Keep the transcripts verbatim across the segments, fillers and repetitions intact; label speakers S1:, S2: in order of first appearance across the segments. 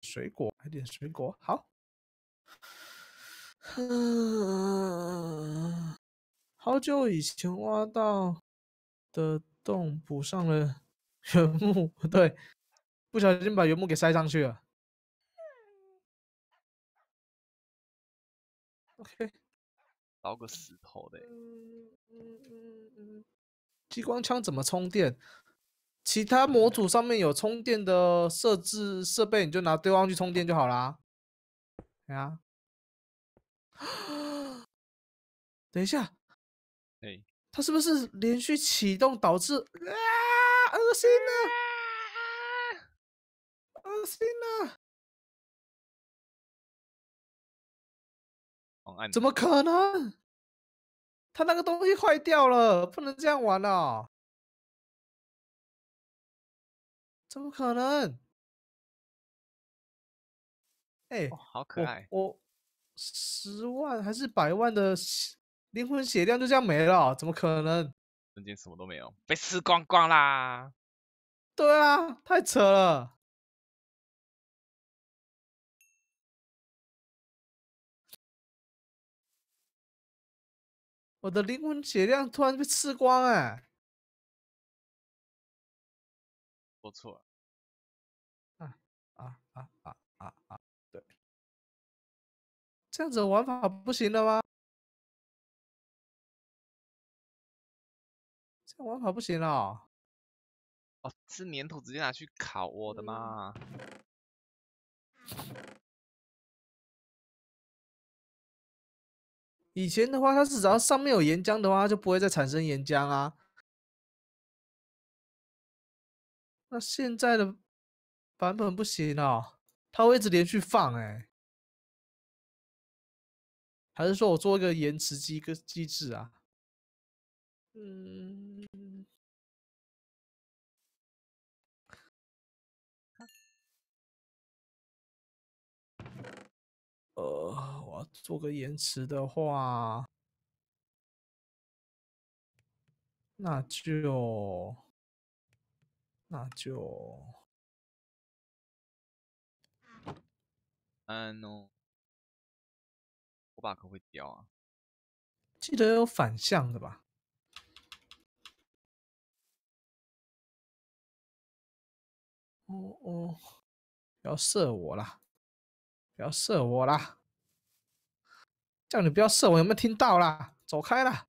S1: 水果，买点水果，好。好久以前挖到的洞补上了原木，对，不小心把原木给塞上去了。OK，
S2: 捞个石头的、欸。
S1: 嗯嗯嗯嗯，激光枪怎么充电？其他模组上面有充电的设置设备，你就拿对方去充电就好啦。对啊。等一下，
S2: 哎，
S1: 它是不是连续启动导致啊？恶心了，恶心了！
S2: 狂按
S1: 怎么可能？它那个东西坏掉了，不能这样玩哦！怎么可能？哎、欸
S2: 哦，好可爱！
S1: 我我十万还是百万的灵魂血量就这样没了哦，怎么可能？
S2: 瞬间什么都没有，被吃光光啦！
S1: 对啊，太扯了！我的灵魂血量突然被吃光哎、欸！
S2: 不错，
S1: 啊啊啊啊啊啊！对，这样子的玩法不行了吗？这样玩法不行了哦。
S2: 哦，是粘土直接拿去烤，我的妈！
S1: 以前的话，它是只要上面有岩浆的话，它就不会再产生岩浆啊。那现在的版本不行哦，它会一直连续放哎、欸，还是说我做一个延迟机个机制啊？嗯，呃，我要做个延迟的话，那就那就
S2: 嗯哦，我把可不可以掉啊？
S1: 记得有反向的吧？哦哦，不要射我啦！不要射我啦！叫你不要射我，有没有听到啦？走开啦！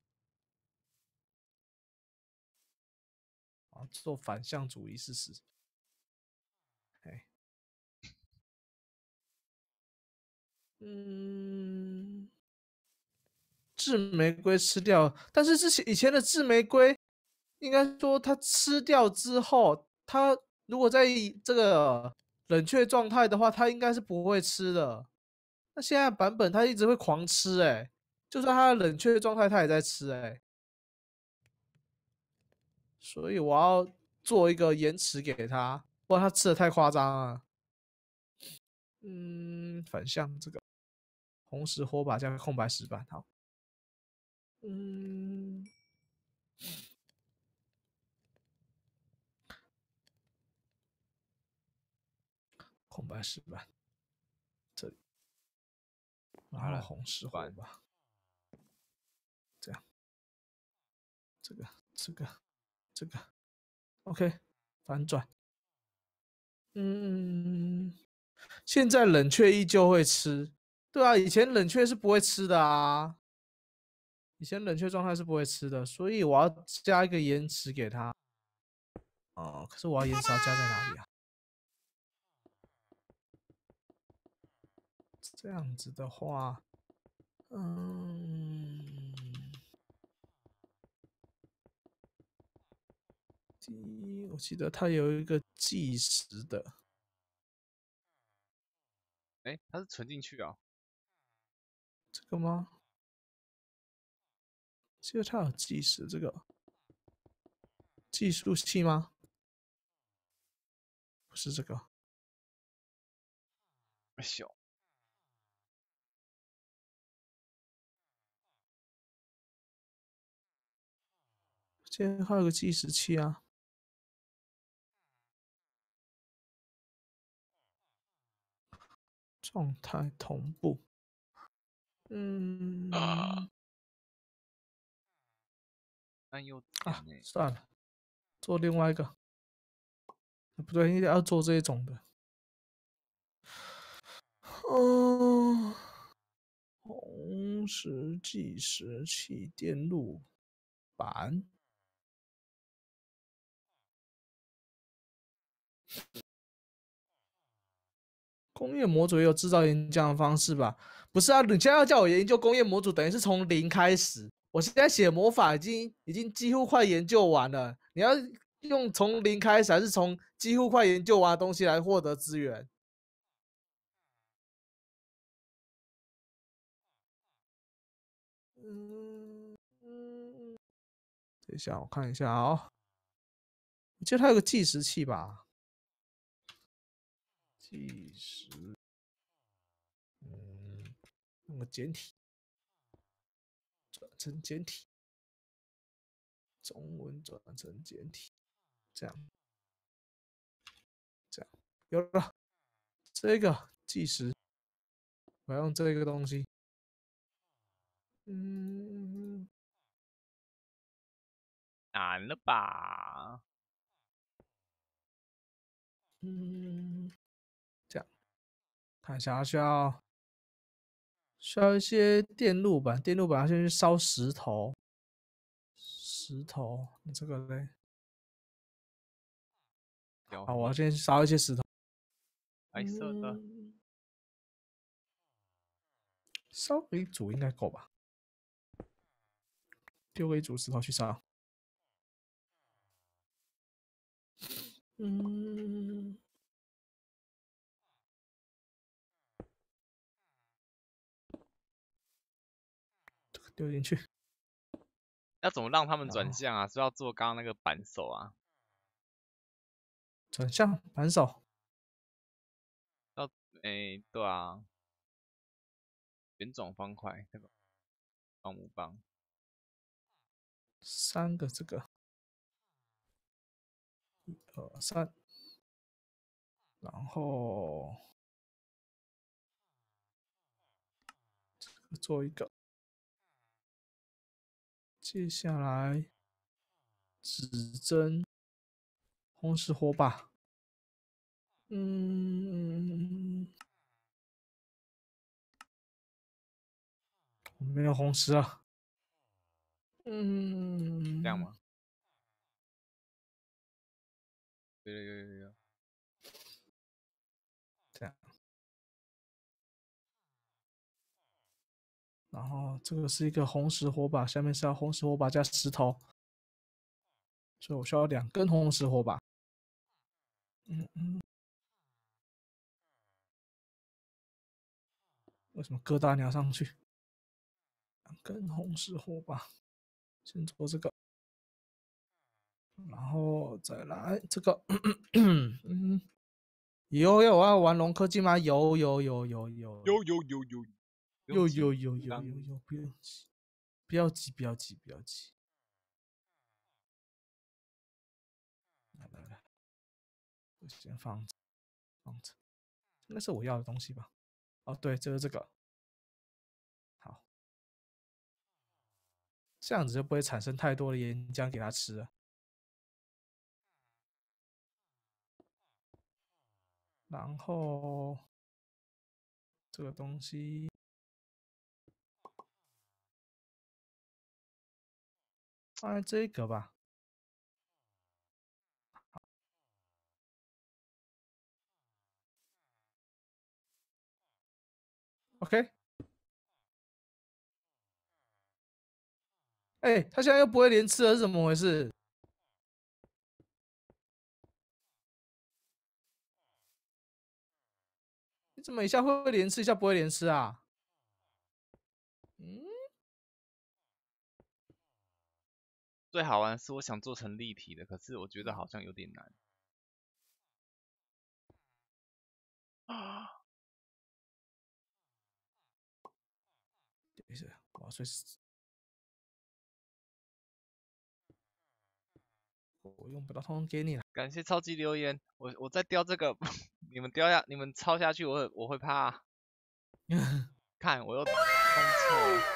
S1: 啊，做反向主义试试。哎，嗯，致玫瑰吃掉，但是之前以前的致玫瑰，应该说它吃掉之后，它如果在这个冷却状态的话，它应该是不会吃的。那现在版本它一直会狂吃、欸，哎，就算它的冷却状态，它也在吃、欸，哎，所以我要做一个延迟给它，不然它吃的太夸张了。嗯，反向这个红石火把加空白石板，好。嗯，空白石板这里，然后红石火把，这样，这个这个这个 ，OK，反转。嗯，现在冷却依旧会吃，对啊，以前冷却是不会吃的啊，以前冷却状态是不会吃的，所以我要加一个延迟给它。哦，可是我要延迟要加在哪里啊？这样子的话，嗯，第一，我记得它有一个计时的，
S2: 哎，它是存进去啊？
S1: 这个吗？记得它有计时这个计数器吗？不是这个，
S2: 哎呦，
S1: 记得还有个计时器啊。 状态同步。嗯，
S2: 啊，那又甜
S1: 啊，
S2: 呢、
S1: 算了，做另外一个。不对，应该要做这一种的。嗯，红石计时器电路板。工业模组也有制造岩浆的方式吧？不是啊，你现在要叫我研究工业模组，等于是从零开始。我现在写魔法已经已经几乎快研究完了，你要用从零开始，还是从几乎快研究完的东西来获得资源？嗯嗯，等一下，我看一下哦。我记得它有个计时器吧？计时，嗯，那个简体转成简体，中文转成简体，这样这样有了。这个计时，我要用这个东西。嗯
S2: 难了吧？
S1: 嗯，这样看一下，需要需要一些电路板，电路板要先去烧石头，石头，你这个嘞？好，我要
S2: 表皮
S1: 先烧一些石头。
S2: 白色的，
S1: 嗯，烧个一组应该够吧？丢个一组石头去烧。嗯，这个丢进去，
S2: 要怎么让他们
S1: 然后
S2: 转向啊？是要做刚刚那个扳手啊？
S1: 转向扳手，
S2: 要诶、对啊，圆筒方块那个方木棒，
S1: 三个这个，一二三，然后做一个，接下来指针红石火把。嗯，我没有红石啊。嗯，
S2: 这样吗？对对对对对，
S1: 这样。然后这个是一个红石火把，下面是要红石火把加石头，所以我需要两根红石火把。嗯嗯，为什么疙瘩鸟上去？两根红石火把，先做这个，然后再来这个。嗯，有有我要玩龙科技吗？有有有有有
S2: 有有有有，不用
S1: 有
S2: 急，
S1: 有有有
S2: 当
S1: 有有，不用急，不要急，不要急，不要急。来来来，我先放着放着，应该是我要的东西吧？哦，对，就是这个。好，这样子就不会产生太多的岩浆给它吃了。然后这个东西，放在这个吧。OK。哎、欸，它现在又不会连吃了，是怎么回事？你怎么一下会连吃，一下不会连吃啊？嗯，
S2: 最好玩的是我想做成立体的，可是我觉得好像有点难。啊，
S1: 等一下，我要睡死。我用不到，通通给你了。
S2: 感谢超级留言，我我再雕这个，你们雕下，你们抄下去我会我会怕、啊。 看我又弄错了。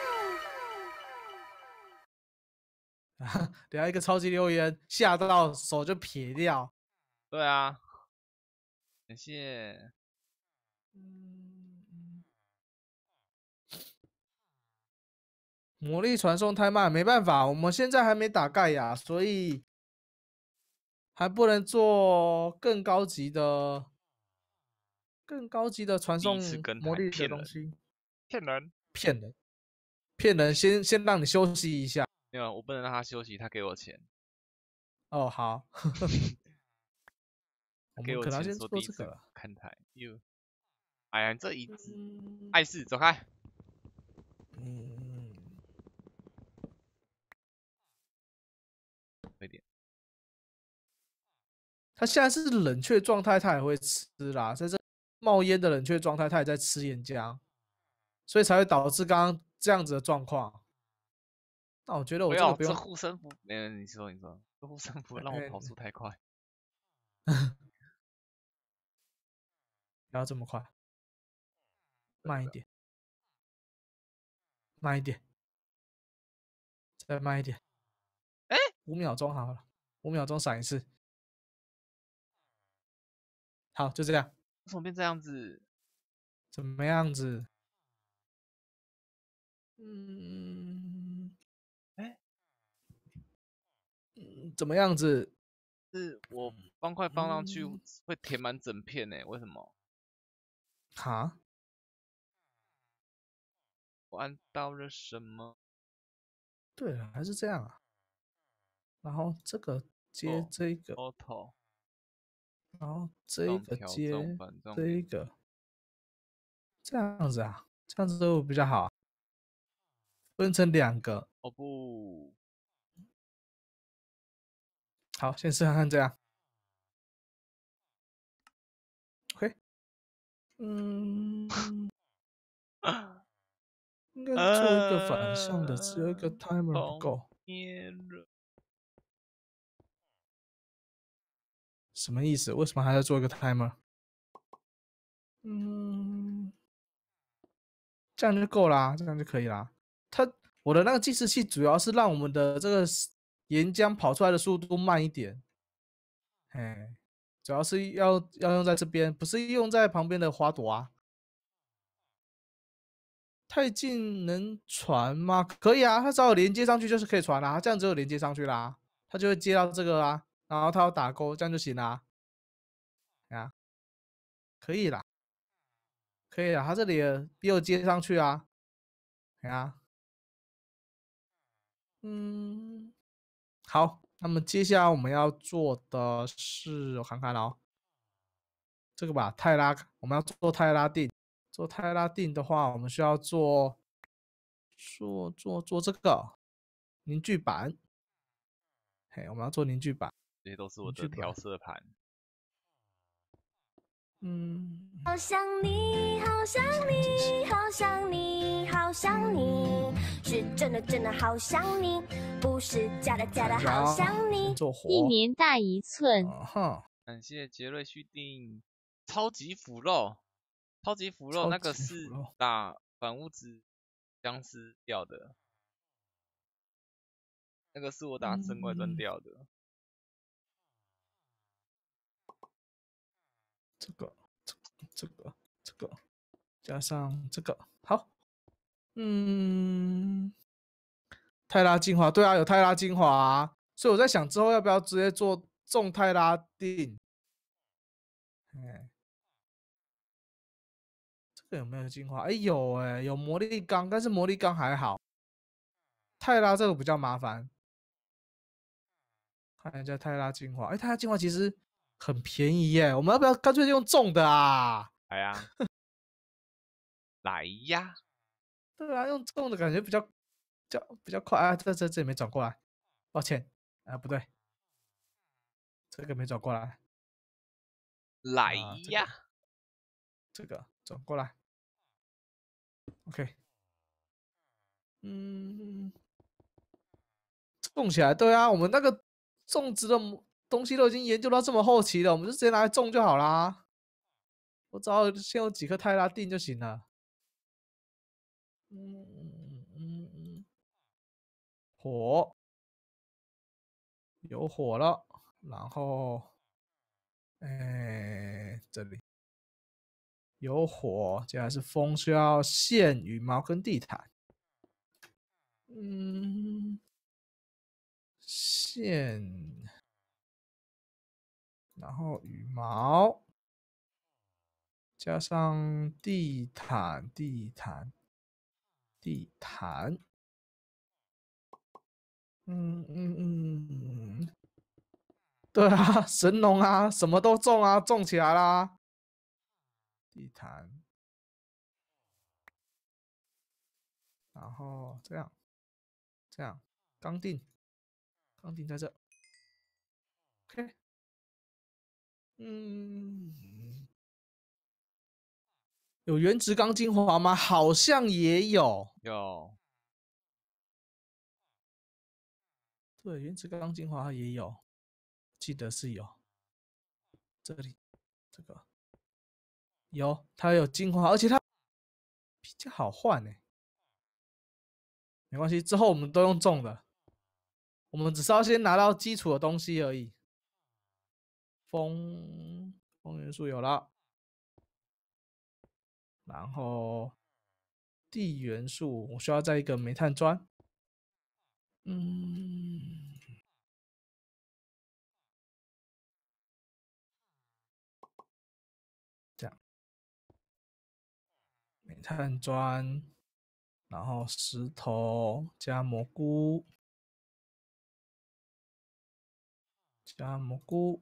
S1: 等下一个超级留言，吓到手就撇掉。
S2: 对啊，感谢。
S1: 嗯，魔力传送太慢，没办法，我们现在还没打盖亚，所以还不能做更高级的、更高级的传
S2: 第一
S1: 送
S2: 次跟台
S1: 魔力的
S2: 骗人，
S1: 东西。
S2: 骗人，
S1: 骗人，骗人，先先让你休息一下。
S2: 没有，我不能让他休息，他给我钱，
S1: 哦，好，我
S2: 给我钱
S1: 们可能要先
S2: 说第一次
S1: 做这个了。
S2: 看台，哟，哎呀，这一只
S1: 嗯
S2: 碍事，走开。
S1: 嗯，
S2: 快点，
S1: 他现在是冷却状态，他也会吃啦，在这冒烟的冷却状态，他也在吃岩浆，所以才会导致刚刚这样子的状况。那我觉得
S2: 不要，这
S1: 我这个不用，
S2: 护身符，没人，你说，你说，这护身符让我
S1: 哎
S2: 跑速太快。
S1: 不要这么快，慢一点，慢一点，再慢一点。
S2: 哎，
S1: 五秒钟好了，五秒钟闪一次。好，就这样。
S2: 为什么变这样子？
S1: 怎么样子？嗯，
S2: 哎，
S1: 嗯怎么样子？
S2: 是我方块放上去
S1: 嗯，
S2: 会填满整片呢？为什么？
S1: 哈，
S2: 我按到了什么？
S1: 对了，还是这样啊。然后这个接
S2: 哦
S1: 这个，
S2: ，auto
S1: 然后这一
S2: 上
S1: 个
S2: 调重
S1: 接
S2: 反重
S1: 这一个，这样子啊，这样子会比较好。分成两个，
S2: 哦不，
S1: 好，先试看看这样。OK，嗯，应该做一个反向的，只有一个 timer 不够。什么意思？为什么还要做一个 timer？ 嗯，这样就够啦，这样就可以啦。它我的那个计时器主要是让我们的这个岩浆跑出来的速度慢一点，哎，主要是要要用在这边，不是用在旁边的花朵啊。太近能传吗？可以啊，它只要有连接上去就是可以传啦、啊，这样只有连接上去啦，它就会接到这个啊，然后它要打勾，这样就行啦。啊，可以啦，可以啦，它这里也有接上去啊，啊，嗯，好，那么接下来我们要做的是，我看看哦，这个吧，泰拉，我们要做泰拉定，做泰拉定的话，我们需要做做做做这个凝聚板，嘿，我们要做凝聚板。
S2: 这些都是我的
S1: 凝聚板
S2: 调色盘。
S1: 嗯，
S3: 好想你，好想你，好想你，好想你，是真的真的好想你，不是假的假的好想你。
S1: 做火，
S4: 一年大一寸。
S1: 啊哈，
S2: 感谢杰瑞续订超级腐肉，超级腐肉
S1: 超
S2: 那个
S1: 级腐
S2: 是
S1: 肉
S2: 打反物质僵尸掉的，那个是我打生怪砖
S1: 嗯
S2: 掉的。
S1: 这个，这个，这个，这个，加上这个，好，嗯，泰拉精华，对啊，有泰拉精华、啊，所以我在想之后要不要直接做重泰拉定，哎，这个有没有精华？哎，有哎，有魔力钢，但是魔力钢还好，泰拉这个比较麻烦。看一下泰拉精华，哎，泰拉精华其实很便宜耶，我们要不要干脆用重的啊？
S2: 来呀，来呀！
S1: 对啊，用重的感觉比较比较比较快啊。这这这里没转过来，抱歉啊，不对，这个没转过来，
S2: 来
S1: 啊这个
S2: 呀！
S1: 这个转过来，OK，嗯，种起来，对啊，我们那个种植的东西都已经研究到这么后期了，我们就直接拿来种就好啦。我只要先有几颗泰拉定就行了。 嗯嗯嗯嗯，火有火了，然后，哎，这里有火，接下来是风，需要线、羽毛跟地毯。嗯，线，然后羽毛，加上地毯，地毯，地毯。嗯嗯嗯嗯，对啊，神农啊，什么都种啊，种起来啦。地毯，然后这样，这样，钢锭，钢锭在这。OK，嗯，有原质钢精华吗？好像也有。
S2: 有，
S1: 对，原质钢精华也有，记得是有。这里，这个有，它有精华，而且它比较好换呢、没关系，之后我们都用种的，我们只是要先拿到基础的东西而已。风风元素有了，然后地元素我需要再一个煤炭砖。嗯，这样煤炭砖，然后石头加蘑菇，加蘑菇。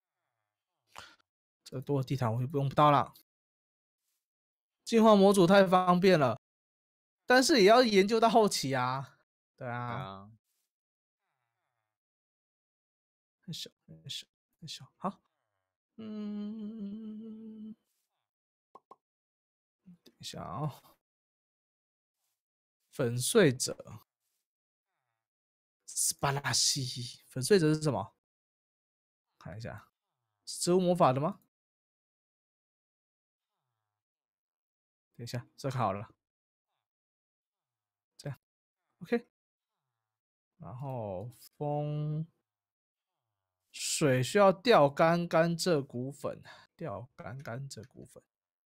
S1: 这多的地毯我就不用不到了。进化模组太方便了，但是也要研究到后期啊。对
S2: 对
S1: 啊，
S2: 啊，
S1: 很小很小很小。好，嗯，等一下啊、哦，粉碎者，斯巴拉西，粉碎者是什么？看一下，是植物魔法的吗？等一下，这个好了，这样 OK。然后风水需要钓竿甘蔗骨粉，钓竿甘蔗骨粉。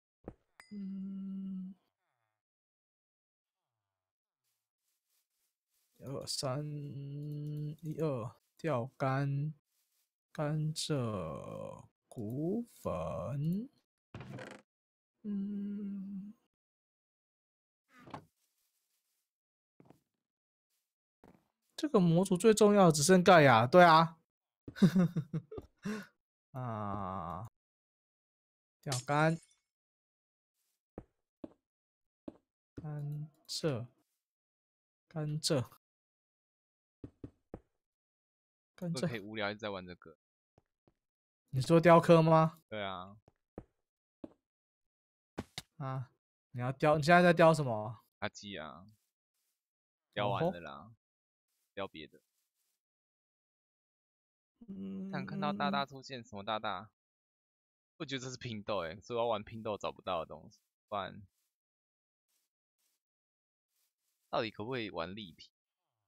S1: 嗯，一二三，一二，钓竿甘蔗骨粉。嗯，这个模组最重要的只剩盖亚，对啊。啊，钓竿甘蔗甘蔗甘蔗，
S2: 会可以无聊一直在玩这个。
S1: 你说雕刻吗？
S2: 对啊，
S1: 啊，你要雕，你现在在雕什么？
S2: 阿基啊，雕
S1: 哦吼
S2: 完了啦，雕别的。看看到大
S1: 嗯，
S2: 大出现，什么大大？我觉得这是拼豆哎，所以我要玩拼豆找不到的东西，不然到底可不可以玩立体？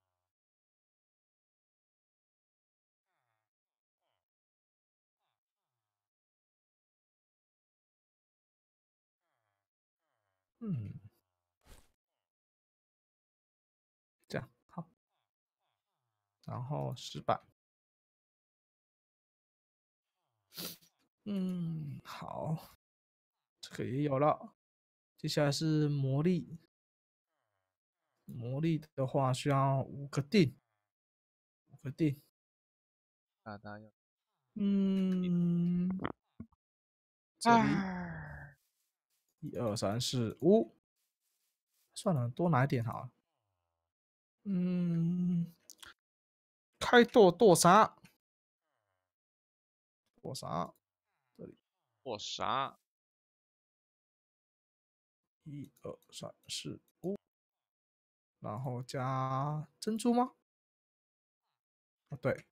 S1: 嗯，这样好，然后石板，嗯，好，这个也有了。接下来是魔力，魔力的话需要五个锭，五个锭。
S2: 大大要，
S1: 嗯，这里
S2: 唉，
S1: 一二三四五，算了，多拿一点好了。嗯，开剁剁啥？剁啥？这里
S2: 我啥？
S1: 一二三四五，然后加珍珠吗？啊，对，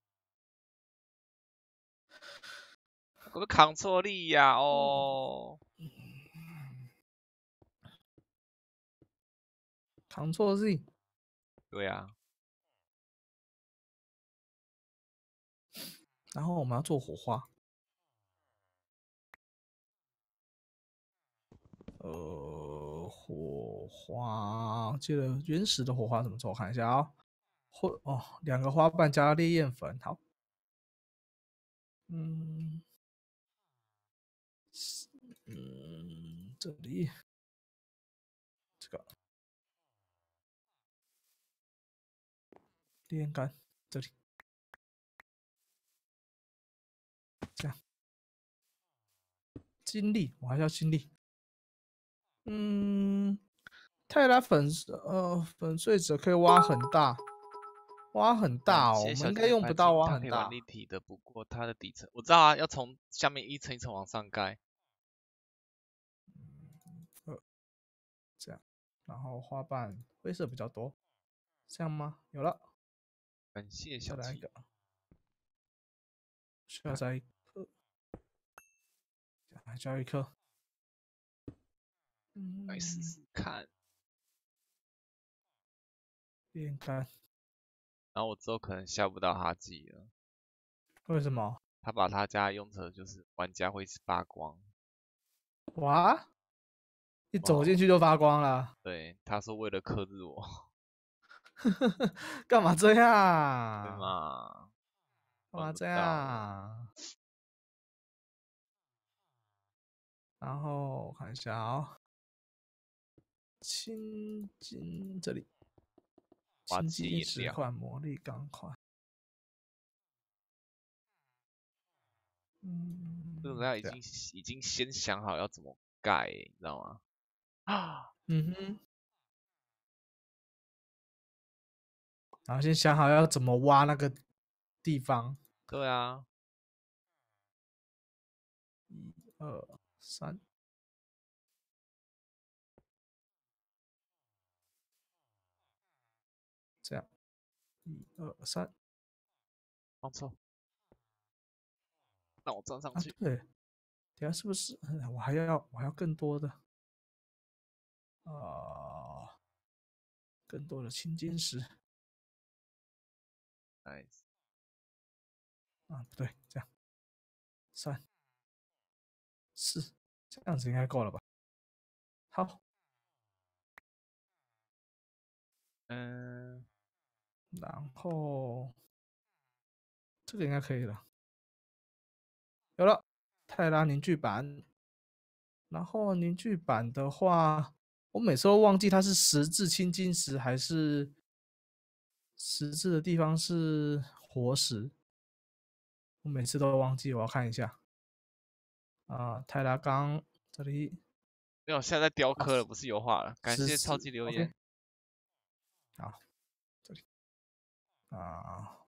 S2: 我都扛错力呀！哦，
S1: ，Ctrl Z。
S2: 对啊，
S1: 然后我们要做火花。呃，火花，记得原始的火花怎么做？我看一下啊、哦。或哦，两个花瓣加烈焰粉，好。嗯，嗯，这里，这个烈焰杆，这里，这样。精力，我还是要精力。嗯，泰拉粉呃粉碎者可以挖很大，挖很大哦，我们应该用不到挖很大。
S2: 它可以玩立体的，不过它的底层我知道啊，要从下面一层一层往上盖。
S1: 呃，这样，然后花瓣灰色比较多，这样吗？有了，
S2: 感谢小七。
S1: 再来一个，需要再一颗，还需要一颗。嗯，
S2: 来试试看。
S1: 变干。
S2: 然后我之后可能下不到哈基了。
S1: 为什么？
S2: 他把他家用成就是玩家会发光。
S1: 哇！一走进去就发光了。
S2: 对，他说为了克制我。
S1: 干嘛这样？
S2: 对嘛？
S1: 干嘛这样？然后我看一下啊、哦，青金这里，青金石块、魔力钢块。嗯，
S2: 这种他已经已经先想好要怎么盖，你知道吗？啊，
S1: 嗯哼。然后先想好要怎么挖那个地方。
S2: 对啊。
S1: 一二三。这样，一二三。
S2: 放错。让我站上去。
S1: 啊、对，等下是不是？我还要我还要更多的啊、呃，更多的青金石。
S2: Nice。
S1: 啊，不对，这样，三、四，这样子应该够了吧？好。
S2: 嗯，
S1: 然后这个应该可以了。有了，泰拉凝聚板。然后凝聚板的话，我每次都忘记它是十字青金石还是十字的地方是活石，我每次都忘记，我要看一下。啊，泰拉钢这里
S2: 没有，现在在雕刻了，不是油画了。感谢超级留言。
S1: 好，这里啊。